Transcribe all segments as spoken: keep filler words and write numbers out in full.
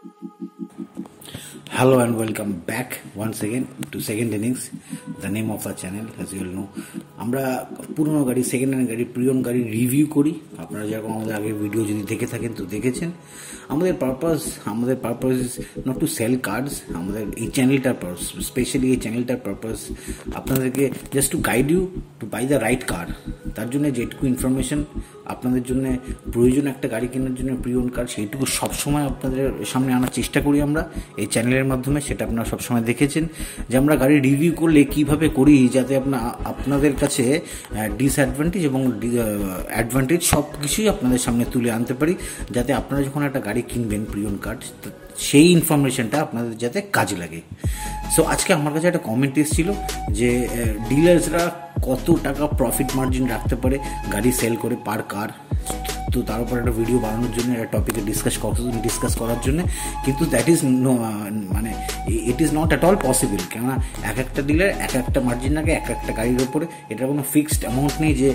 Hello and welcome back once again to Second Innings, the name of our channel, as you all know. আমরা পুরনো গাড়ি, second hand গাড়ি, প্রিয়ন গাড়ি review করি। আপনারা যেরকম আমাদের আগের ভিডিও যদি দেখে থাকেন তো দেখেছেন। আমাদের পারপাস আমাদের purpose is not to sell cars. আমাদের এই চ্যানেলটার পারপাস, স্পেশালি এই চ্যানেলটার পারপাস আপনাদেরকে just to guide you to buy the right car. তার জন্য যেটুকু ইনফরমেশন আপনাদের জন্য প্রয়োজন একটা গাড়ি কেনার জন্য প্রিয়ন কার, সেইটুকু সবসময় আপনাদের সামনে আনার চেষ্টা করি আমরা এই চ্যানেলের মাধ্যমে। সেটা আপনারা সবসময় দেখেছেন যে আমরা গাড়ি রিভিউ করলে কিভাবে করি, যাতে আপনার আপনাদের কাছে ডিসঅ্যাডভান্টেজ এবং অ্যাডভান্টেজ সব কিছুই আপনাদের সামনে তুলে আনতে পারি, যাতে আপনারা যখন একটা গাড়ি কিনবেন প্রিয়ন কার, সেই ইনফরমেশনটা আপনাদের যাতে কাজে লাগে। সো আজকে আমার কাছে একটা কমেন্ট এসেছিল যে ডিলার্সরা কত টাকা প্রফিট মার্জিন রাখতে পারে গাড়ি সেল করে পার কার। তো তার উপর একটা ভিডিও বানানোর জন্য, একটা টপিকে ডিসকাস ডিসকাস করার জন্য, কিন্তু দ্যাট ইজ নো মানে it is not at all possible. কেননা এক একটা ডিলার এক একটা মার্জিন রাখে এক একটা গাড়ির উপরে। এটা কোনো ফিক্সড অ্যামাউন্ট নেই যে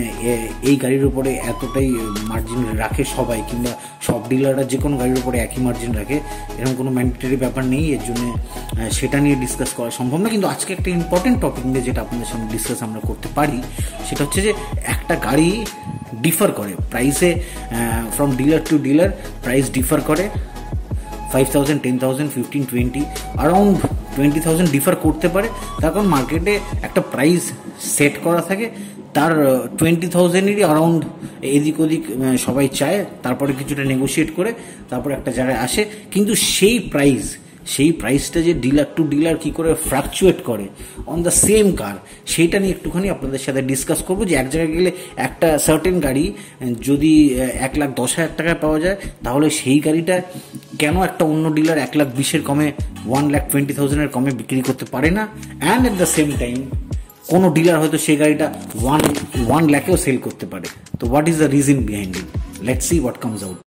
এই গাড়ির উপরে এতটাই মার্জিন রাখে সবাই, কিংবা সব ডিলাররা যে কোনো গাড়ির উপরে একই মার্জিন রাখে, এরকম কোনো ম্যান্ডেটরি ব্যাপার নেই। এর জন্য সেটা নিয়ে ডিসকাস করা সম্ভব না। কিন্তু আজকে একটা ইম্পর্টেন্ট টপিক নিয়ে যেটা আপনাদের সামনে ডিসকাস আমরা করতে পারি, সেটা হচ্ছে যে একটা গাড়ি ডিফার করে প্রাইসে, from dealer to dealer price differ করে। Five thousand ten thousand fifteen twenty around twenty thousand differ করতে পারে। তার কারণ মার্কেটে একটা প্রাইস সেট করা থাকে, তার টোয়েন্টি থাউজেন্ডেরই অ্যারাউন্ড এদিক ওদিক সবাই চায়, তারপরে কিছুটা নেগোশিয়েট করে তারপরে একটা জায়গায় আসে। কিন্তু সেই প্রাইস সেই প্রাইসটা যে ডিলার টু ডিলার কী করে ফ্লাকচুয়েট করে অন দ্য সেম কার, সেইটা নিয়ে একটুখানি আপনাদের সাথে ডিসকাস করবো। যে এক জায়গায় গেলে একটা সার্টেন গাড়ি যদি এক লাখ দশ হাজার টাকায় পাওয়া যায়, তাহলে সেই গাড়িটা কেন একটা অন্য ডিলার এক লাখ বিশের কমে, ওয়ান লাখ টোয়েন্টি থাউজেন্ডের কমে বিক্রি করতে পারে না। And at the same time কোনো ডিলার হয়তো সেই গাড়িটা ওয়ান ওয়ান লাখেও সেল করতে পারে। তো what is the reason behind it? Let's see what comes out.